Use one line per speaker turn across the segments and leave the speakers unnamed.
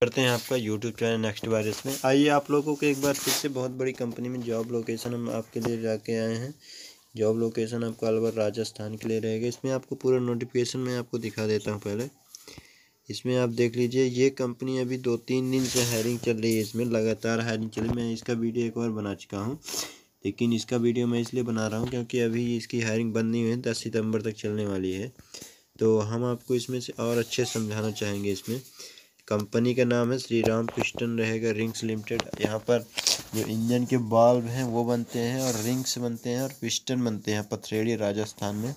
करते हैं आपका यूट्यूब चैनल नेक्स्ट वायरस में। आइए आप लोगों को एक बार फिर से बहुत बड़ी कंपनी में जॉब लोकेशन हम आपके लिए जाके आए हैं। जॉब लोकेशन आपका अलवर राजस्थान के लिए रहेगा। इसमें आपको पूरा नोटिफिकेशन मैं आपको दिखा देता हूँ। पहले इसमें आप देख लीजिए, ये कंपनी अभी 2-3 दिन से हायरिंग चल रही है। इसमें लगातार हायरिंग चल रही है। मैं इसका वीडियो एक बार बना चुका हूँ, लेकिन इसका वीडियो मैं इसलिए बना रहा हूँ क्योंकि अभी इसकी हायरिंग बंद नहीं हुई है, 10 सितंबर तक चलने वाली है। तो हम आपको इसमें से और अच्छे समझाना चाहेंगे। इसमें कंपनी का नाम है श्री राम पिस्टन रहेगा रिंग्स लिमिटेड। यहाँ पर जो इंजन के बाल्ब हैं वो बनते हैं और रिंग्स बनते हैं और पिस्टन बनते हैं पथरेड़ी राजस्थान में।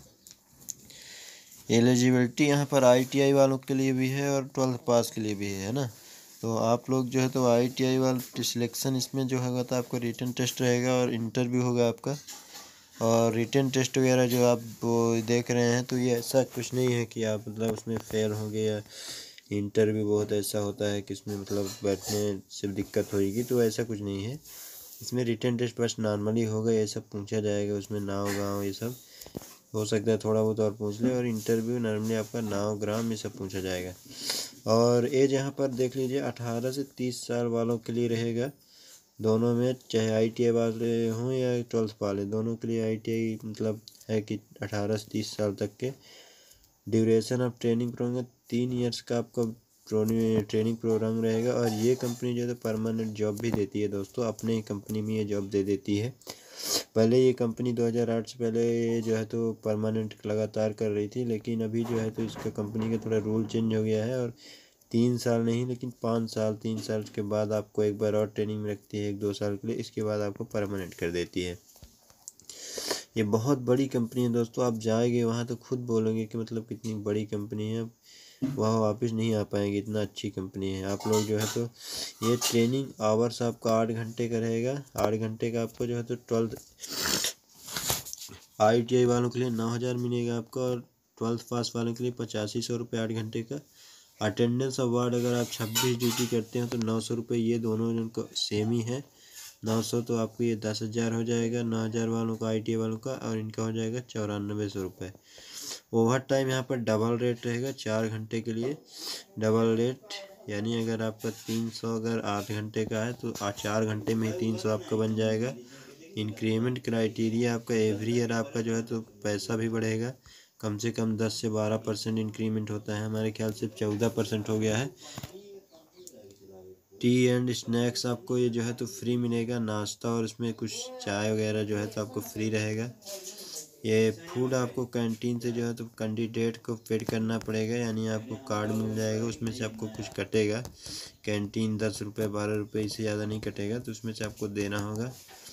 एलिजिबिलिटी यहाँ पर ITI वालों के लिए भी है और 12th पास के लिए भी है ना। तो आप लोग जो है तो ITI वाला सिलेक्शन इसमें जो होगा तो आपको रिटन टेस्ट रहेगा और इंटरव्यू होगा आपका। और रिटन टेस्ट वगैरह जो आप वो देख रहे हैं तो ये ऐसा कुछ नहीं है कि आप मतलब उसमें फेल होंगे, या इंटरव्यू बहुत ऐसा होता है कि उसमें मतलब बैठने से दिक्कत होगी, तो ऐसा कुछ नहीं है। इसमें रिटन टेस्ट बस नॉर्मली होगा, ये सब पूछा जाएगा उसमें, नाव गाँव ये सब हो सकता है थोड़ा बहुत और पूछ ले। और इंटरव्यू नॉर्मली आपका नाव ग्राम ये सब पूछा जाएगा। और एज यहाँ पर देख लीजिए 18 से 30 साल वालों के लिए रहेगा। दोनों में चाहे ITI वाले हों या 12th वाले, दोनों के लिए ITI मतलब है कि 18 से 30 साल तक के। Duration of training programme 3 years का आपका ट्रेनिंग प्रोग्राम रहेगा। और ये कंपनी जो है परमानेंट जॉब भी देती है दोस्तों, अपने ही कंपनी में ये जॉब दे देती है। पहले ये कंपनी 2008 से पहले जो है तो परमानेंट लगातार कर रही थी, लेकिन अभी जो है तो इसका कंपनी का थोड़ा रूल चेंज हो गया है और 3 साल नहीं लेकिन 5 साल 3 साल के बाद आपको एक बार और ट्रेनिंग में रखती है 1-2 साल के लिए, इसके बाद आपको परमानेंट कर देती है। ये बहुत बड़ी कंपनी है दोस्तों, आप जाएंगे वहाँ तो खुद बोलोगे कि मतलब कितनी बड़ी कंपनी है, वहाँ वापस नहीं आ पाएंगे, इतना अच्छी कंपनी है। आप लोग जो है तो ये ट्रेनिंग आवर्स आपका 8 घंटे का रहेगा। 8 घंटे का आपको जो है तो 12th ITI वालों के लिए 9,000 मिलेगा आपका, और 12th पास वालों के लिए 8500 रुपये 8 घंटे का। अटेंडेंस अवार्ड अगर आप 26 ड्यूटी करते हैं तो 900 रुपये, ये दोनों को सेम ही है। 900 तो आपको ये 10,000 हो जाएगा 9,000 वालों का ITI वालों का, और इनका हो जाएगा 9400 रुपये। ओवर टाइम यहाँ पर डबल रेट रहेगा 4 घंटे के लिए डबल रेट, यानी अगर आपका 300 अगर 8 घंटे का है तो 4 घंटे में ही 300 आपका बन जाएगा। इंक्रीमेंट क्राइटेरिया आपका एवरी ईयर आपका जो है तो पैसा भी बढ़ेगा, कम से कम 10 से 12% इंक्रीमेंट होता है। हमारे ख्याल से 14% हो गया है। टी एंड स्नैक्स आपको ये जो है तो फ्री मिलेगा, नाश्ता और उसमें कुछ चाय वगैरह जो है तो आपको फ्री रहेगा। ये फूड आपको कैंटीन से जो है तो कैंडिडेट को पेड करना पड़ेगा, यानी आपको कार्ड मिल जाएगा उसमें से आपको कुछ कटेगा। कैंटीन 10 रुपये 12 रुपये, इससे ज़्यादा नहीं कटेगा, तो उसमें से आपको देना होगा।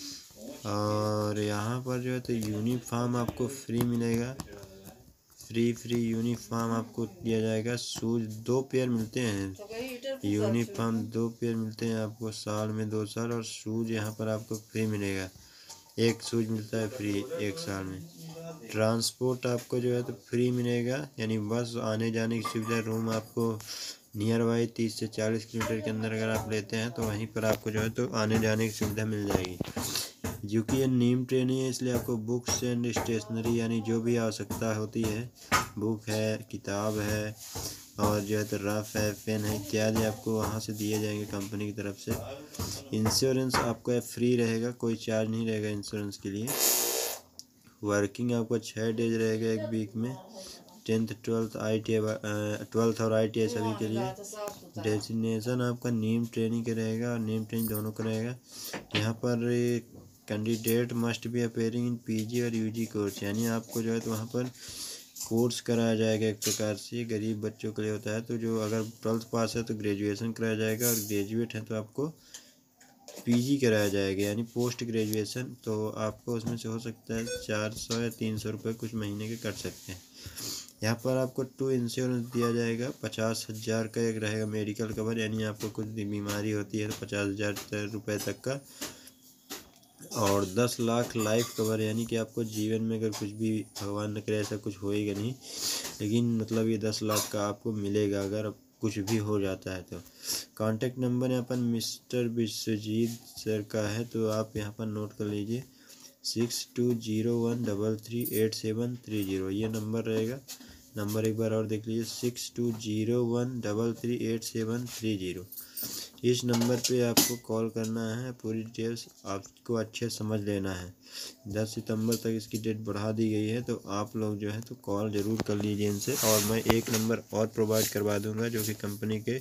और यहाँ पर जो है तो यूनिफॉर्म आपको फ्री मिलेगा, फ्री यूनिफॉर्म आपको दिया जाएगा। शूज़ 2 पेयर मिलते हैं, यूनिफॉर्म 2 पेयर मिलते हैं आपको साल में 2 साल, और शूज़ यहाँ पर आपको फ्री मिलेगा, एक शूज़ मिलता है फ्री 1 साल में। ट्रांसपोर्ट आपको जो है तो फ्री मिलेगा, यानी बस आने जाने की सुविधा। रूम आपको नियर बाई 30 से 40 किलोमीटर के अंदर अगर आप लेते हैं तो वहीं पर आपको जो है तो आने जाने की सुविधा मिल जाएगी। क्योंकि ये नीम ट्रेनिंग है इसलिए आपको बुक्स एंड स्टेशनरी यानी जो भी आवश्यकता होती है, बुक है, किताब है, और जो है तो रफ है, पेन है इत्यादि आपको वहाँ से दिए जाएंगे कंपनी की तरफ से। इंश्योरेंस आपका फ्री रहेगा, कोई चार्ज नहीं रहेगा इंश्योरेंस के लिए। वर्किंग आपका 6 डेज रहेगा एक वीक में। 10th 12th ITI 12th और ITI सभी के लिए। डेजिग्नेशन आपका नीम ट्रेनिंग का रहेगा और नीम ट्रेनिंग दोनों का रहेगा। यहाँ पर candidate must be appearing in PG और UG कोर्स, यानी आपको जो है तो वहाँ पर कोर्स कराया जाएगा एक प्रकार से, गरीब बच्चों के लिए होता है। तो जो अगर 12th पास है तो ग्रेजुएशन कराया जाएगा, और ग्रेजुएट है तो आपको PG कराया जाएगा, यानी पोस्ट ग्रेजुएशन। तो आपको उसमें से हो सकता है 400 या 300 रुपये कुछ महीने के कट सकते हैं। यहाँ पर आपको 2 इंश्योरेंस दिया जाएगा। 50,000 का एक रहेगा मेडिकल कवर, यानी आपको कुछ बीमारी होती है तो 50,000 रुपये तक का, और 10 लाख लाइफ कवर, यानी कि आपको जीवन में अगर कुछ भी भगवान न करे ऐसा कुछ होएगा नहीं, लेकिन मतलब ये 10 लाख का आपको मिलेगा अगर कुछ भी हो जाता है तो। कॉन्टैक्ट नंबर यहाँ पर मिस्टर विश्वजीत सर का है, तो आप यहाँ पर नोट कर लीजिए 6201338730, ये नंबर रहेगा। नंबर एक बार और देख लीजिए 6201338730। इस नंबर पे आपको कॉल करना है, पूरी डिटेल्स आपको अच्छे समझ लेना है। 10 सितंबर तक इसकी डेट बढ़ा दी गई है, तो आप लोग जो है तो कॉल ज़रूर कर लीजिए इनसे। और मैं एक नंबर और प्रोवाइड करवा दूंगा जो कि कंपनी के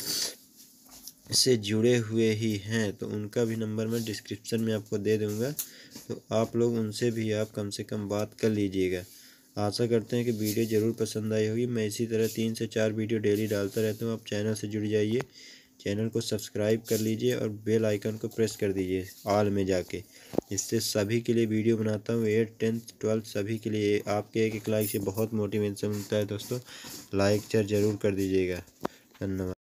से जुड़े हुए ही हैं, तो उनका भी नंबर मैं डिस्क्रिप्शन में आपको दे दूंगा, तो आप लोग उनसे भी आप कम से कम बात कर लीजिएगा। आशा करते हैं कि वीडियो ज़रूर पसंद आई होगी। मैं इसी तरह 3 से 4 वीडियो डेली डालता रहता हूँ। आप चैनल से जुड़ जाइए, चैनल को सब्सक्राइब कर लीजिए और बेल आइकन को प्रेस कर दीजिए ऑल में जाके। इससे सभी के लिए वीडियो बनाता हूँ, 8th 10th 12th सभी के लिए। आपके एक लाइक से बहुत मोटिवेशन मिलता है दोस्तों। लाइक ज़रूर कर दीजिएगा। धन्यवाद।